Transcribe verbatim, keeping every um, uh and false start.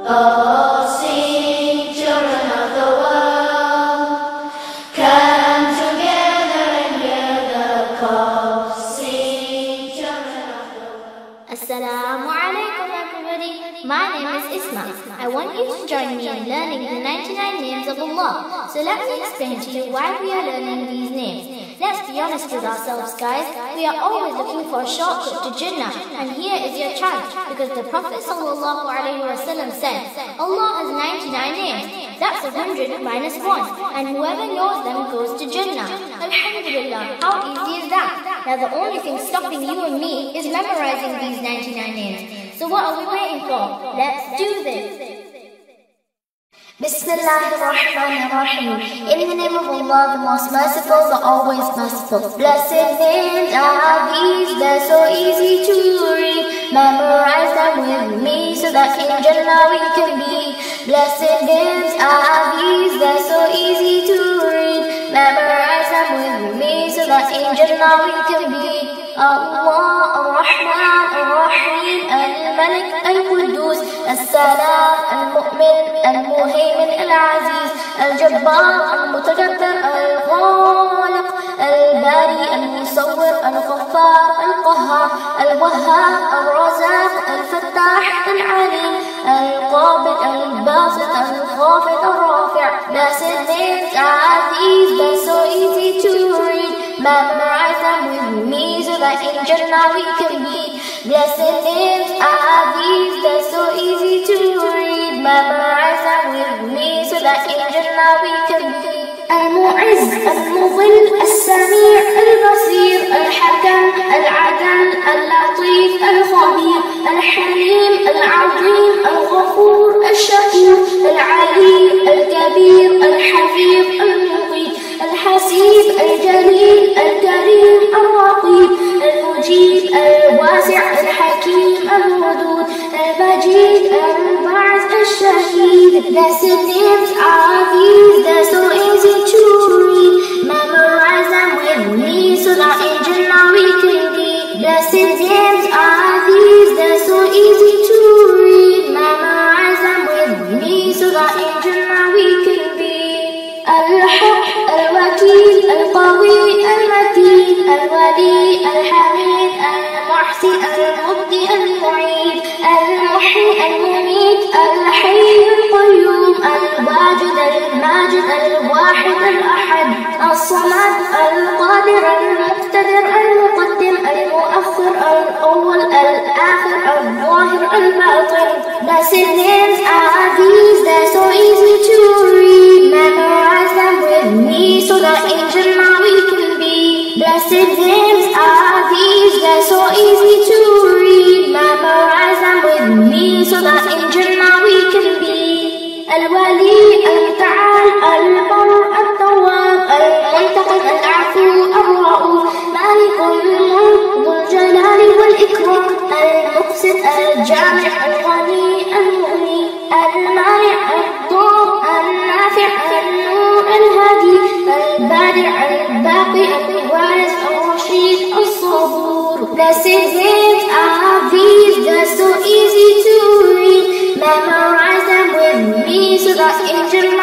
Oh, sing, children of the world, come together and hear the call. Sing, children of the world. Assalamu alaikum everybody. My name is Isma. I want you to join me in learning the ninety-nine names of Allah. So let me explain to you why we are learning these names. Let's be honest with ourselves, guys. We are always looking for a shortcut to Jannah, and here is your chance, because the Prophet sallallahu alaihi wasallam said, Allah has ninety-nine names. That's one hundred minus one, and whoever knows them goes to Jannah. Alhamdulillah, how easy is that? Now the only thing stopping you and me is memorizing these ninety-nine names. So what are we waiting for? Let's do this. Bismillahirrahmanirrahim. In the name of Allah, the most merciful, the always merciful. Blessed names are these, they're so easy to read. Memorize them with me so that in Jannah we can be. Blessed names are these, they're so easy to read. Memorize them with me so that in Jannah we can be. Allah, Ar-Rahman, Ar-Rahim, Al-Malik, Al-Quddus, Al-Salam, Al-Mu'min, Al-Muhaymin, Al-Aziz, Al-Jabbar, Al-Mutakabbir, Al-Khaliq, Al-Bari, Al-Musawwir, Al-Ghaffar, Al-Qahhar, Al-Wahhab, Al-Razaq, Al-Fattah, Al-Alim, Al-Qabid, Al-Basit, Al-Khafid, Al-Rafi'. Blessed names are these, they're so easy to read. Memorize them with me so that in Jannah we can be. Blessed names are these, they're so easy to read. Memorize them with me so that in Jannah we can be. Al-Mu'izz, Al-Mudhill, Al-Sami', Al-Basir, Al-Hakam, Al-Adal, Al-Latif, Al-Khabir, Al-Halim, Al-Azim, Al-Ghafur, Al-Shakur, Al-Ali, Al-Kabir, Al-Hafiz, Al-Muqit, Al-Hasib, Al-Jalil, Al-Karim, Al-Raqib, Al-Mujib, Al-Wasi', Al-Hakim, Al-Wadud, Al-Majid, Al-Ba'az, Al-Shahid. Blessed names are these, they're so easy to read. Memorize them with me so that in Jannah we can be. Blessed names are these, they're so easy to read. Memorize them with me so that in Jannah we can be. Al-Haq, Al-Wakil, Al-Qawi, Al-Mateen, Al-Wali, Al-Hamid, Al-Muhsi, Al-Mubdi, Al-Mu'id, Al-Muhyi, Al-Mumit, Al-Hayy, Al-Qayyum, Al-Wajid, Al-Majid, Al-Wahid, Al-Ahad, Al-Samad, Al-Qadir, Al-Muqtadir, Al-Muqaddim, Al-Mu'akhir, Al-Awwal, Al-Akhir, Al-Zahir, Al-Batin. Blessed names are these, they're so easy to read. Memorize them with me so that in Jannah we can be. Blessed names are these, they're so easy to read. Memorize them with me so that in Jannah we can be. Al-Wali, Al-Ta'al, Al-Bar, Al-Tawwab, Al-Muntaqim, Al-Afu, Al-Ra'uf, Malik al-Mulk, Dhul-Jalali wal-Ikram, Al-Muqsit, Al-Jami', Al-Ghani, Al-Mughni, Al-Mani', Al-Dhur, Al-Nafi', Al-Nur, Al-Hadi, Al-Badi', Al-Baqi, Al-Waris, Al-Rashid, Al-Sabur. Blessed names are these, they're so easy to read. Memorize them with me so that in Jannah